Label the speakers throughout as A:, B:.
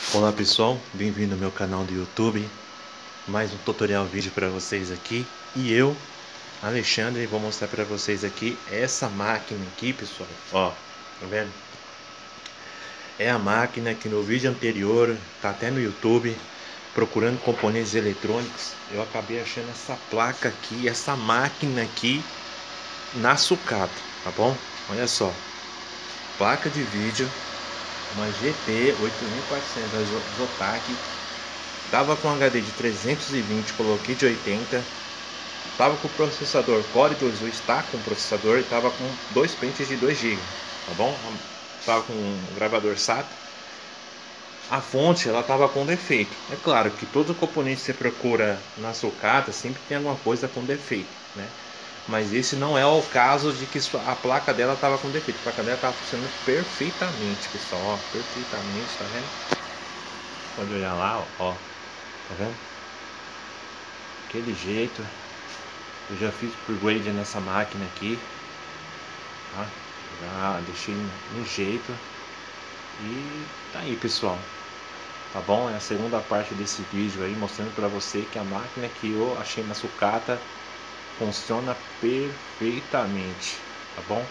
A: Olá pessoal, bem-vindo ao meu canal do YouTube. Mais um tutorial vídeo para vocês aqui. E eu, Alexandre, vou mostrar para vocês aqui essa máquina aqui, pessoal. Ó, tá vendo? É a máquina que no vídeo anterior, tá até no YouTube, procurando componentes eletrônicos, eu acabei achando essa placa aqui, essa máquina aqui na sucata, tá bom? Olha só, placa de vídeo, uma GT 8400 da Zotac. Tava com HD de 320, coloquei de 80. Tava com o processador Core 2 U, está com o processador e tava com dois pentes de 2 GB, tá bom? Tava com um gravador SATA. A fonte ela tava com defeito. É claro que todo componente que você procura na sucata sempre tem alguma coisa com defeito, né? Mas esse não é o caso de que a placa dela tava com defeito. A placa dela tava funcionando perfeitamente, pessoal, ó, perfeitamente, tá vendo? Pode olhar lá, ó. Tá vendo? Aquele jeito. Eu já fiz upgrade nessa máquina aqui, tá? Já deixei no jeito. E tá aí, pessoal. Tá bom? É a segunda parte desse vídeo aí, mostrando pra você que a máquina que eu achei na sucata funciona perfeitamente, tá bom?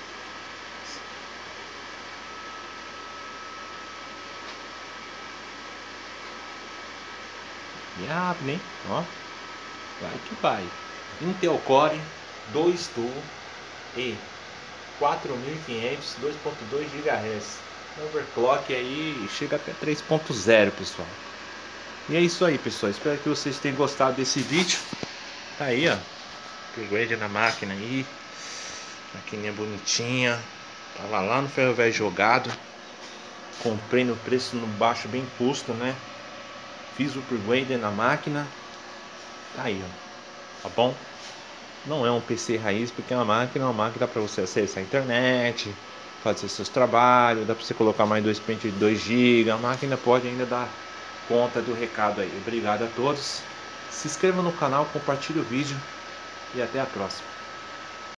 A: E rápido, hein? Ó, vai que vai. Intel Core 2 TUL e 4500, 2.2 GHz. Overclock aí chega até 3.0, pessoal. E é isso aí, pessoal. Espero que vocês tenham gostado desse vídeo. Tá aí, ó. Upgrade na máquina aí. Maquininha bonitinha. Tava lá no ferro velho jogado. Comprei no preço no baixo, bem custo, né? Fiz o upgrade na máquina. Tá aí, ó. Tá bom? Não é um PC raiz, porque é uma máquina para você acessar a internet, fazer seus trabalhos, dá para você colocar mais dois pentes de 2 GB. A máquina pode ainda dar conta do recado aí. Obrigado a todos. Se inscreva no canal, compartilhe o vídeo e até a próxima.